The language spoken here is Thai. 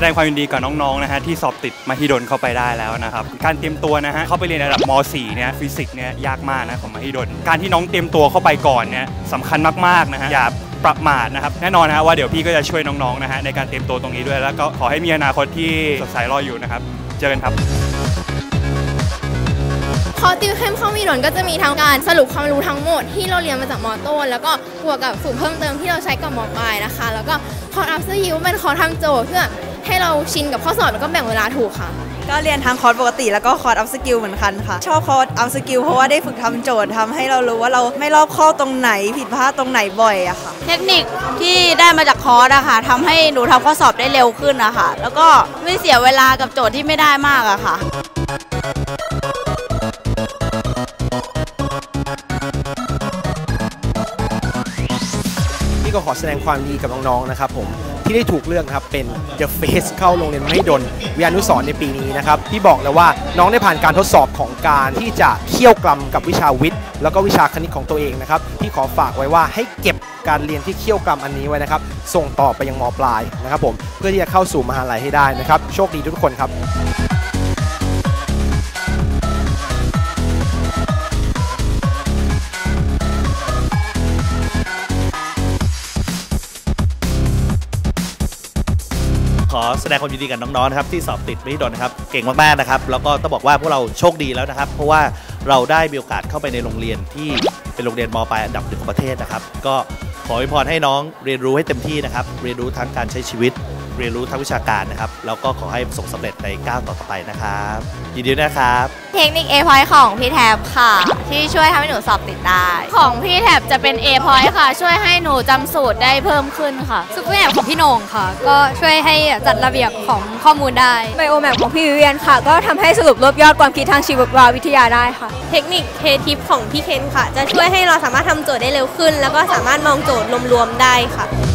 แสดงความยินดีกับน้องๆนะฮะที่สอบติดมหิดลเข้าไปได้แล้วนะครับการเตรียมตัวนะฮะเข้าไปเรียนระดับม.4 เนี่ยฟิสิกส์เนี่ยยากมากนะของมหิดลการที่น้องเตรียมตัวเข้าไปก่อนเนี่ยสำคัญมากๆนะฮะอย่าประมาทนะครับแน่นอนนะฮะว่าเดี๋ยวพี่ก็จะช่วยน้องๆนะฮะในการเตรียมตัวตรงนี้ด้วยแล้วก็ขอให้มีอนาคตที่สดใสรออยู่นะครับเจอกันครับคอร์สติวเข้มเข้ามหิดลก็จะมีทั้งการสรุปความรู้ทั้งหมดที่เราเรียนมาจากม.ต้นแล้วก็บวกกับสูตรเพิ่มเติมที่เราใช้กับม.ปลายนะคะแล้วก็คอร์สอัพสกิลเป็นคอร์สทำโจทย์เพื่อให้เราชินกับข้อสอบแล้วก็แบ่งเวลาถูกค่ะก็เรียนทั้งคอร์สปกติแล้วก็คอร์สอัพสกิลเหมือนกันค่ะชอบคอร์สอัพสกิลเพราะว่าได้ฝึกทำโจทย์ทำให้เรารู้ว่าเราไม่รอบคอบตรงไหนผิดพลาดตรงไหนบ่อยอะค่ะเทคนิคที่ได้มาจากคอร์สอะค่ะทำให้หนูทำข้อสอบได้เร็วขึ้นอะค่ะแล้วก็ไม่เสียเวลากับโจทย์ที่ไม่ได้มากอะค่ะก็ขอแสดงความดีกับน้องๆนะครับผมที่ได้ถูกเลือกนะครับเป็น The Face เข้าโรงเรียนมหิดลวิทยานุสรณ์ในปีนี้นะครับที่บอกเลยว่าน้องได้ผ่านการทดสอบของการที่จะเคี่ยวกรำกับวิชาวิทย์แล้วก็วิชาคณิตของตัวเองนะครับที่ขอฝากไว้ว่าให้เก็บการเรียนที่เคี่ยวกรำอันนี้ไว้นะครับส่งต่อไปยังม.ปลายนะครับผมเพื่อที่จะเข้าสู่มหาลัยให้ได้นะครับโชคดีทุกคนครับขอแสดงความยินดีกับน้องๆนะครับที่สอบติดมหิดลนะครับเก่งมากๆนะครับแล้วก็ต้องบอกว่าพวกเราโชคดีแล้วนะครับเพราะว่าเราได้มีโอกาสเข้าไปในโรงเรียนที่เป็นโรงเรียนม.ปลายอันดับ1ของประเทศนะครับก็ขออวยพรให้น้องเรียนรู้ให้เต็มที่นะครับเรียนรู้ทั้งการใช้ชีวิตเรียนรู้ทั้งวิชาการนะครับแล้วก็ขอให้ประสบสำเร็จในก้าวต่อไปนะครับยินดีนะครับเทคนิค A point ของพี่แท็บค่ะที่ช่วยทำให้หนูสอบติดได้ของพี่แท็บจะเป็น A point ค่ะช่วยให้หนูจำสูตรได้เพิ่มขึ้นค่ะซุปเปอร์แมปของพี่โหน่งค่ะก็ช่วยให้จัดระเบียบของข้อมูลได้ไบโอแมปของพี่วิเวียนค่ะก็ทำให้สรุปรวบยอดความคิดทางชีววิทยาได้ค่ะเทคนิคเคทิปของพี่เคนค่ะจะช่วยให้เราสามารถทำโจทย์ได้เร็วขึ้นแล้วก็สามารถมองโจทย์รวมๆได้ค่ะ